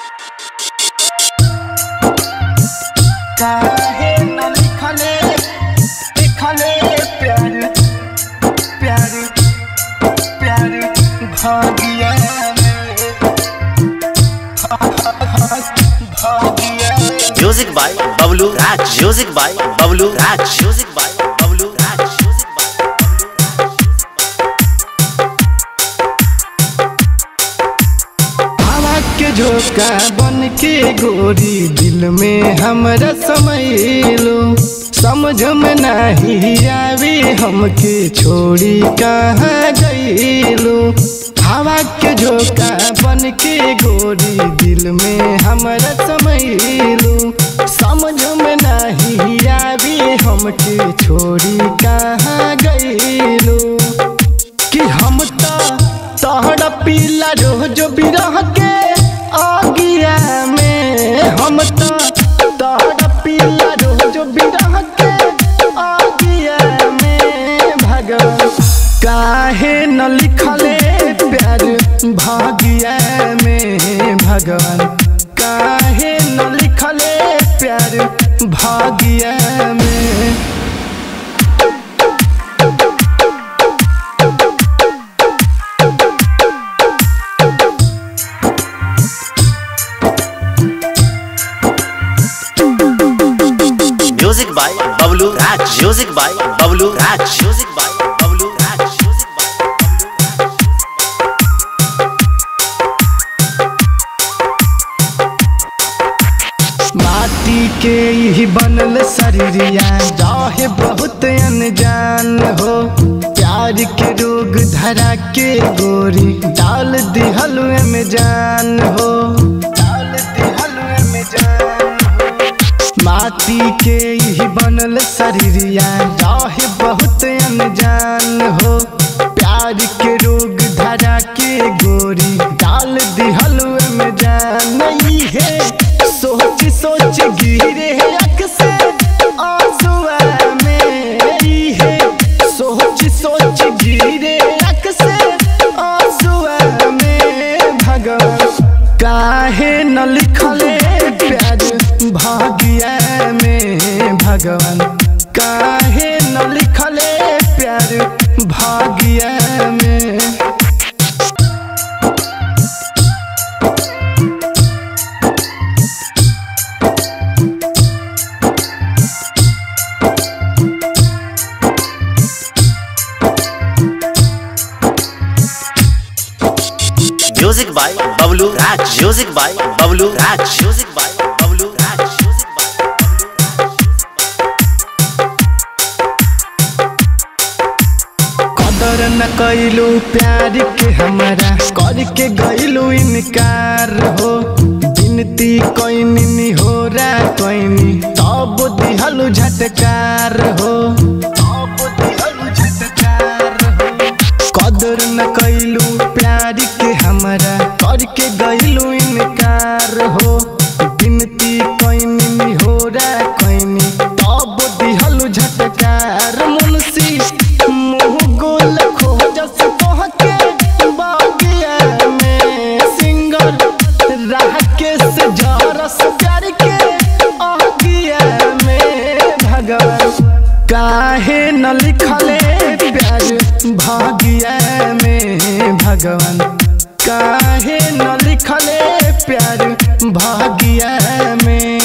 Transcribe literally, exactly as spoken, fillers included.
काहे न लिखले लिखले प्यार प्यार प्यार भागिया music by Bablu Raj music by Bablu Raj music by Bablu Raj music by हवा के झोंका बन के गोरी दिल में हमरा समैलो समझ में नहीं आवे हमके छोड़ी कहाँ गईलो। हवा के झोंका बन के गोरी दिल में हमरा समैलो समझ में नहीं आवे हमके छोड़ी कहाँ गईलो। कि हम तो तोहरा पीला रोज बिरह के आगिया में हम तो तोहरा पीला रोज बिरह के आगिया में भगवान काहे न लिखले प्यार भागिया में भगवान काहे न लिखले प्यार भागिया में। Music by Bablu Raj music by Bablu Raj music by Bablu Raj music by माटी के ही बनल शरीरिया रहे बहुत अनजान हो प्यार के रोग धरा के गोरी डाल दिहल में जान हो डाल दिहल में जान माटी के ही बनल शरीरिया रहे बहुत अनजान हो प्यार के रोग धरा के गोरी डाल दिहल में जान नहीं है सोच सोच गिरे अख से आंसुआ में है सोच सोच गिरे अख से आंसुआ में भगवान काहे न लिखले प्यार भागिया में भगवान काहे न लिखले प्यार भागिया में। Music by Bablu Raj music by Bablu Raj music by Bablu Raj music by कदर न कैलू प्यार के हमारा करके गईलू इनकार हो बिनती कोइनी निहोरा कोइनी तब दिहलू झटकार हो तब दिहलू झटकार हो। कदर न कैलू प्यार के हमारा करके गईलू इनकार हो बिनती कोइनी निहोरा कोइनी तब दिहलू झटकार। मुंशी मुँह गोल खोजस पहुँचे बागिया में सिंगर राह के से झरस प्यार के आगिया में भगवान काहे न लिखले प्यार भागिया में भगवान काहे न लिखले प्यार भागिया में।